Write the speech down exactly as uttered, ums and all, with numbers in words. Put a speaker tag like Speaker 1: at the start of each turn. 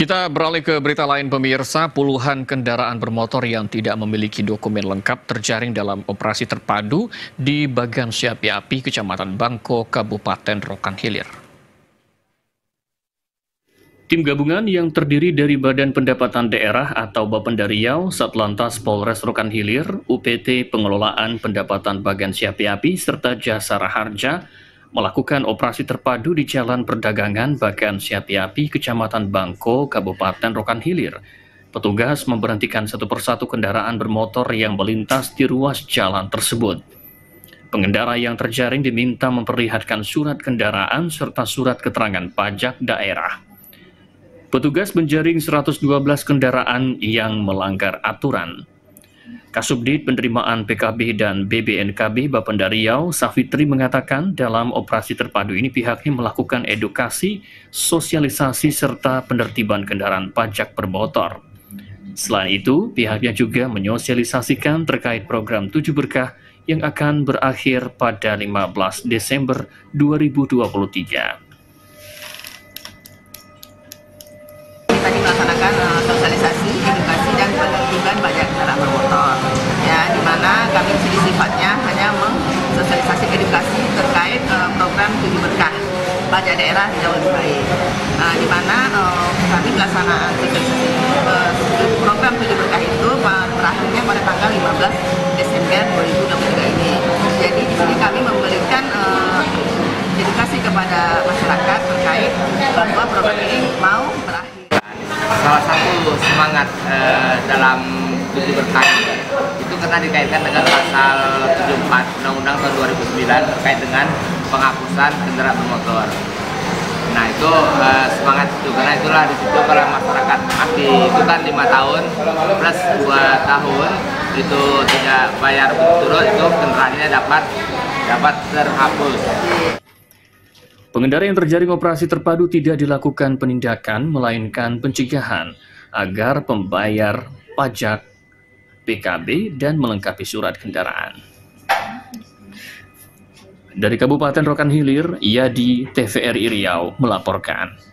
Speaker 1: Kita beralih ke berita lain pemirsa, puluhan kendaraan bermotor yang tidak memiliki dokumen lengkap terjaring dalam operasi terpadu di Bagan Siapi Api, Kecamatan Bangko, Kabupaten Rokan Hilir. Tim gabungan yang terdiri dari Badan Pendapatan Daerah atau Bapenda Riau, Satlantas Polres Rokan Hilir, U P T Pengelolaan Pendapatan Bagan Siapi Api, serta Jasa Raharja melakukan operasi terpadu di Jalan Perdagangan Bagan Siapi Api, Kecamatan Bangko, Kabupaten Rokan Hilir. Petugas memberhentikan satu persatu kendaraan bermotor yang melintas di ruas jalan tersebut. Pengendara yang terjaring diminta memperlihatkan surat kendaraan serta surat keterangan pajak daerah. Petugas menjaring seratus dua belas kendaraan yang melanggar aturan. Kasubdit Penerimaan P K B dan B B N K B Bapenda Riau, Safitri mengatakan dalam operasi terpadu ini pihaknya melakukan edukasi, sosialisasi, serta penertiban kendaraan pajak bermotor. Selain itu, pihaknya juga menyosialisasikan terkait program tujuh berkah yang akan berakhir pada lima belas Desember dua ribu dua puluh tiga.
Speaker 2: Tadi melaksanakan uh, sosialisasi, edukasi, dan penertiban pajak kendaraan bermotor. Ya, di mana kami sendiri sifatnya hanya mensosialisasi edukasi terkait uh, program tujuh berkah pajak daerah jauh lebih baik. Uh, di mana uh, kami pelaksanaan sosialisasi uh, program tujuh berkah itu berakhirnya pada tanggal lima belas Desember dua ribu dua puluh tiga ini. Jadi di sini kami memberikan uh, edukasi kepada masyarakat terkait bahwa program ini mau berakhir.
Speaker 3: Salah satu semangat eh, dalam tujuh berkah itu karena dikaitkan dengan pasal tujuh puluh empat Undang-Undang tahun dua ribu sembilan terkait dengan penghapusan kendaraan bermotor. Nah itu eh, semangat itu karena itulah di situ kalau masyarakat aktif itu kan lima tahun plus dua tahun itu tidak bayar berturut itu kendaraannya dapat dapat terhapus.
Speaker 1: Pengendara yang terjaring operasi terpadu tidak dilakukan penindakan, melainkan pencegahan agar pembayar pajak P K B dan melengkapi surat kendaraan. Dari Kabupaten Rokan Hilir, Yadi T V R I Riau melaporkan.